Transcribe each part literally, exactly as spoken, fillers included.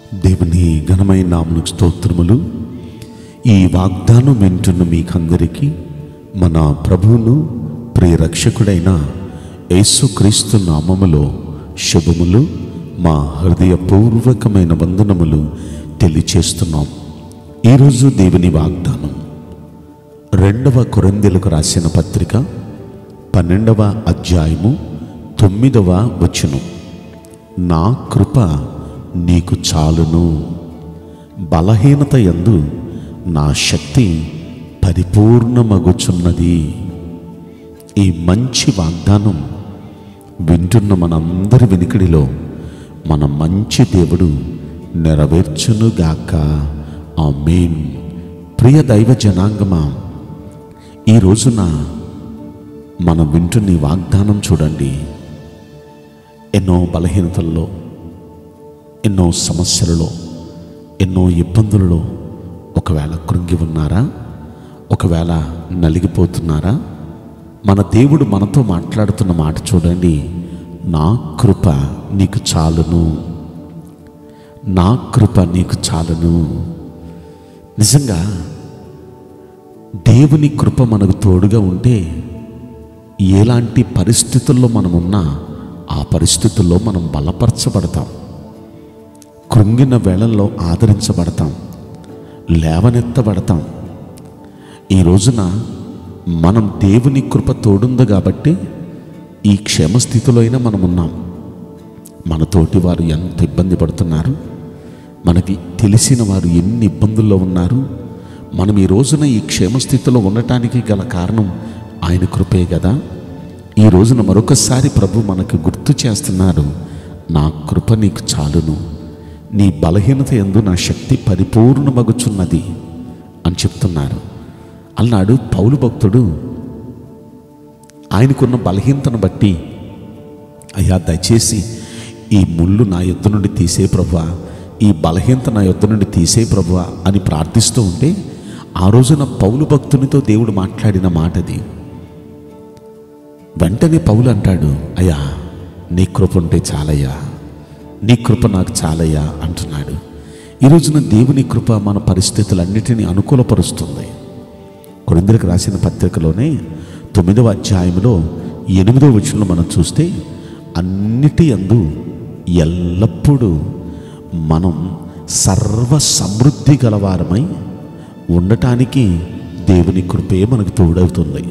దేవుని ఘనమైన నామమునకు స్తోత్రములు. ఈ వాగ్దానం వింటున్న మీకందరికీ మన ప్రభువును ప్రియ రక్షకుడైన యేసుక్రీస్తు నామములో శుభములు, మా హృదయపూర్వకమైన వందనములు తెలియచేస్తున్నాం. ఈరోజు దేవుని వాగ్దానం రెండవ కొరింథీయులకు రాసిన పత్రిక పన్నెండవ అధ్యాయము తొమ్మిదవ వచనం. నా కృప నీకు చాలును, బలహీనత యందు నా శక్తి పరిపూర్ణమగుచున్నది. ఈ మంచి వాగ్దానం వింటున్న మనందరి వెనుకడిలో మన మంచి దేవుడు నెరవేర్చునుగాక. ఆమేన్. ప్రియ దైవ జనాంగమా, ఈ రోజున మనం వింటున్న ఈ వాగ్దానం చూడండి. ఎన్నో బలహీనతల్లో, ఎన్నో సమస్యలలో, ఎన్నో ఇబ్బందులలో ఒకవేళ కృంగి ఉన్నారా? ఒకవేళ నలిగిపోతున్నారా? మన దేవుడు మనతో మాట్లాడుతున్న మాట చూడండి. నా కృప నీకు చాలును, నా కృప నీకు చాలును. నిజంగా దేవుని కృప మనకు తోడుగా ఉంటే ఎలాంటి పరిస్థితుల్లో మనమున్నా ఆ పరిస్థితుల్లో మనం బలపరచబడతాం. కృంగిన వేళల్లో ఆదరించబడతాం, లేవనెత్తబడతాం. ఈ రోజున మనం దేవుని కృప తోడుంది కాబట్టి ఈ క్షేమస్థితిలో అయినా మనం ఉన్నాం. మన తోటి వారు ఎంత ఇబ్బంది పడుతున్నారు, మనకి తెలిసిన వారు ఎన్ని ఇబ్బందుల్లో ఉన్నారు. మనం ఈ రోజున ఈ క్షేమస్థితిలో ఉండటానికి గల కారణం ఆయన కృపే కదా. ఈ రోజున మరొకసారి ప్రభు మనకు గుర్తు చేస్తున్నారు, నా కృప నీకు చాలును, నీ బలహీనత యందు నా శక్తి పరిపూర్ణమగుచున్నది అని చెప్తున్నారు. అన్నాడు పౌలు భక్తుడు. ఆయనకున్న బలహీనతను బట్టి, అయ్యా దయచేసి ఈ ముళ్ళు నా యొద్ద నుండి తీసే ప్రభువా, ఈ బలహీనత నా యొద్ద నుండి తీసే ప్రభువా అని ప్రార్థిస్తూ ఉంటే ఆ రోజున పౌలు భక్తునితో దేవుడు మాట్లాడిన మాటది. వెంటనే పౌలు అంటాడు, అయ్యా నీ కృప ఉంటే చాలయ్యా, నీ కృప నాకు చాలయ్యా అంటున్నాడు. ఈ రోజున దేవుని కృప మన పరిస్థితులన్నిటినీ అనుకూలపరుస్తుంది. కొరింథీయులకు రాసిన పత్రికలోనే తొమ్మిదవ అధ్యాయంలో ఎనిమిదవ వచనంలో మనం చూస్తే, అన్నిటి యందు ఎల్లప్పుడూ మనం సర్వ సమృద్ధి గలవారమై ఉండటానికి దేవుని కృపే మనకు తోడవుతుంది.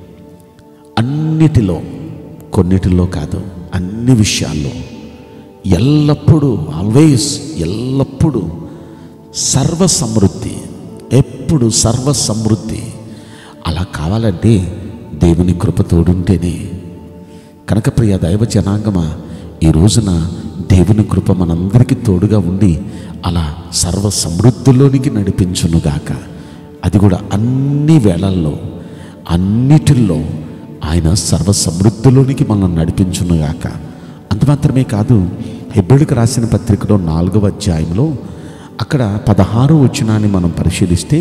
అన్నిటిలో, కొన్నిటిలో కాదు, అన్ని విషయాల్లో ఎల్లప్పుడూ, ఆల్వేస్, ఎల్లప్పుడూ సర్వ సమృద్ధి, ఎప్పుడు సర్వ సమృద్ధి. అలా కావాలంటే దేవుని కృప తోడుంటేనే. కనుక ప్రియ దైవ జనాంగమా, ఈ రోజున దేవుని కృప మనందరికీ తోడుగా ఉండి అలా సర్వ సమృద్ధిలోనికి నడిపించునుగాక. అది కూడా అన్ని వేళల్లో, అన్నిటిల్లో ఆయన సర్వ సమృద్ధిలోనికి మనల్ని నడిపించునుగాక. అంత మాత్రమే కాదు, హెబ్రీయులకు రాసిన పత్రికలో నాలుగవ అధ్యాయంలో అక్కడ పదహారో వచనాన్ని మనం పరిశీలిస్తే,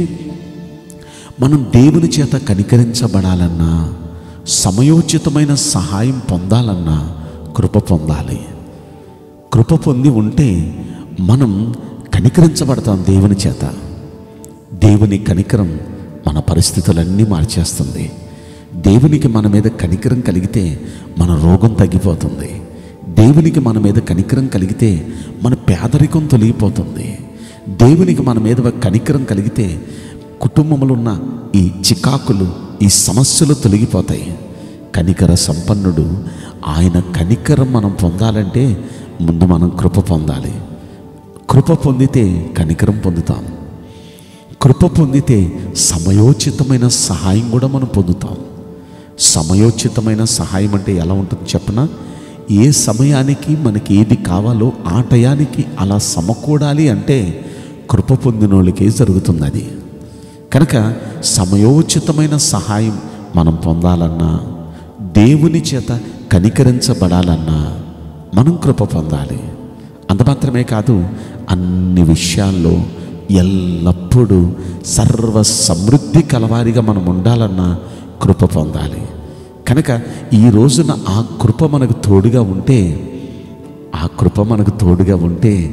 మనం దేవుని చేత కనికరించబడాలన్నా, సమయోచితమైన సహాయం పొందాలన్నా కృప పొందాలి. కృప పొంది ఉంటే మనం కనికరించబడతాం దేవుని చేత. దేవుని కనికరం మన పరిస్థితులన్నీ మార్చేస్తుంది. దేవునికి మన మీద కనికరం కలిగితే మన రోగం తగ్గిపోతుంది. దేవునికి మన మీద కనికరం కలిగితే మన పేదరికం తొలగిపోతుంది. దేవునికి మన మీద కనికరం కలిగితే కుటుంబంలో ఉన్న ఈ చికాకులు, ఈ సమస్యలు తొలగిపోతాయి. కనికర సంపన్నుడు. ఆయన కనికరం మనం పొందాలంటే ముందు మనం కృప పొందాలి. కృప పొందితే కనికరం పొందుతాం. కృప పొందితే సమయోచితమైన సహాయం కూడా మనం పొందుతాం. సమయోచితమైన సహాయం అంటే ఎలా ఉంటుంది చెప్పనా? ఏ సమయానికి మనకి ఏది కావాలో ఆ టయానికి అలా సమకూడాలి అంటే కృప పొందిన వాళ్ళకే జరుగుతుంది అది. కనుక సమయోచితమైన సహాయం మనం పొందాలన్నా, దేవుని చేత కనికరించబడాలన్నా మనం కృప పొందాలి. అంత మాత్రమే కాదు, అన్ని విషయాల్లో ఎల్లప్పుడూ సర్వ సమృద్ధి కలవారిగా మనం ఉండాలన్నా కృప పొందాలి. కనుక ఈ రోజున ఆ కృప మనకు తోడుగా ఉంటే, ఆ కృప మనకు తోడుగా ఉంటే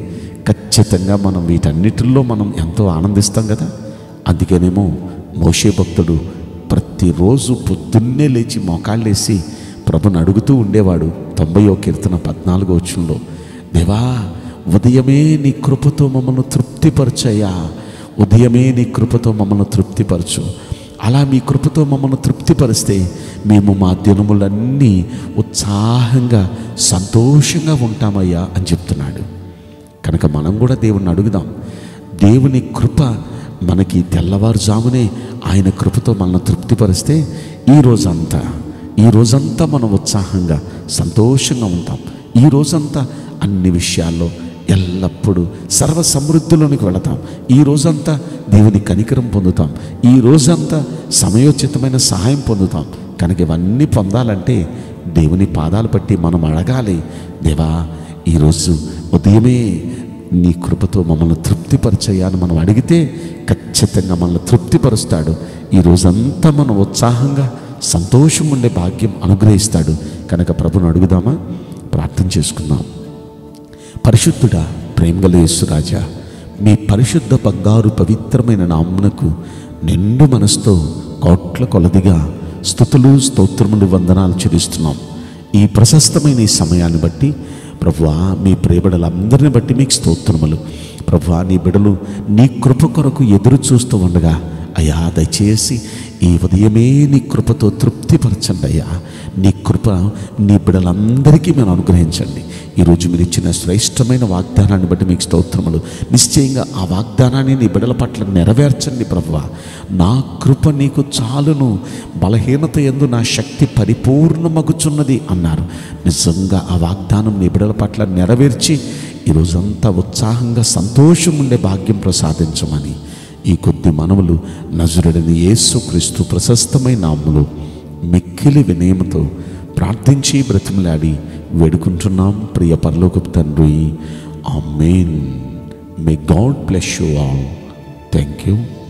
ఖచ్చితంగా మనం వీటన్నిటిల్లో మనం ఎంతో ఆనందిస్తాం కదా. అందుకేనేమో మోషే భక్తుడు ప్రతిరోజు పొద్దున్నే లేచి మోకాళ్ళేసి ప్రభుని అడుగుతూ ఉండేవాడు. తొంభయో కీర్తన పద్నాలుగో వచనంలో, దేవా ఉదయమే నీ కృపతో మమ్మల్ని తృప్తిపరచయ్యా, ఉదయమే నీ కృపతో మమ్మల్ని తృప్తిపరచు. అలా మీ కృపతో మమ్మల్ని తృప్తిపరిస్తే మేము మా దినములన్నీ ఉత్సాహంగా సంతోషంగా ఉంటామయ్యా అని చెప్తున్నాడు. కనుక మనం కూడా దేవుణ్ణి అడుగుదాం. దేవుని కృప మనకి తెల్లవారుజామునే ఆయన కృపతో మనల్ని తృప్తిపరిస్తే ఈ రోజంతా ఈ రోజంతా మనం ఉత్సాహంగా సంతోషంగా ఉంటాం. ఈ రోజంతా అన్ని విషయాల్లో ఎల్లప్పుడూ సర్వ సమృద్ధిలోనికి వెళతాం. ఈ రోజంతా దేవుని కనికరం పొందుతాం. ఈ రోజంతా సమయోచితమైన సహాయం పొందుతాం. కనుక ఇవన్నీ పొందాలంటే దేవుని పాదాలు పట్టి మనం అడగాలి. దేవా ఈరోజు ఉదయమే నీ కృపతో మమ్మల్ని తృప్తిపరచయ్యాని మనం అడిగితే ఖచ్చితంగా మనల్ని తృప్తిపరుస్తాడు. ఈ రోజంతా మనం ఉత్సాహంగా సంతోషం ఉండే భాగ్యం అనుగ్రహిస్తాడు. కనుక ప్రభుని అడుగుదామా? ప్రార్థన చేసుకుందాం. పరిశుద్ధుడా, ప్రేమగల యేసురాజా, మీ పరిశుద్ధ బంగారు పవిత్రమైన నామమునకు నిండు మనసుతో కోట్ల కొలదిగా స్తుతులు స్తోత్రములు వందనాలు చెల్లిస్తున్నాం. ఈ ప్రశస్తమైన ఈ సమయాన్ని బట్టి ప్రభువా, మీ ప్రియబిడలందరిని బట్టి మీకు స్తోత్రములు. ప్రభువా, నీ బిడలు నీ కృప కొరకు ఎదురు చూస్తూ ఉండగా అయ్యా దయచేసి ఈ ఉదయమే నీ కృపతో తృప్తిపరచండి అయ్యా. నీ కృప నీ బిడలందరికీ మీరు అనుగ్రహించండి. ఈరోజు మీరు ఇచ్చిన శ్రేష్టమైన వాగ్దానాన్ని బట్టి మీకు స్తోత్రములు. నిశ్చయంగా ఆ వాగ్దానాన్ని నీ బిడల పట్ల నెరవేర్చండి ప్రభువా. నా కృప నీకు చాలును, బలహీనత యందు నా శక్తి పరిపూర్ణమగుచున్నది అన్నారు. నిజంగా ఆ వాగ్దానం నీ బిడల పట్ల నెరవేర్చి ఈరోజంతా ఉత్సాహంగా సంతోషం ఉండే భాగ్యం ప్రసాదించమని ఈ కొద్ది మనవులు నజరుడైన యేసుక్రీస్తు ప్రశస్తమైన నామములో మిక్కిలి వినయముతో ప్రార్థించి బ్రతిమలాడి వేడుకుంటున్నాం ప్రియ పరలోకపు తండ్రి. ఆమేన్. May God bless you all. Thank you.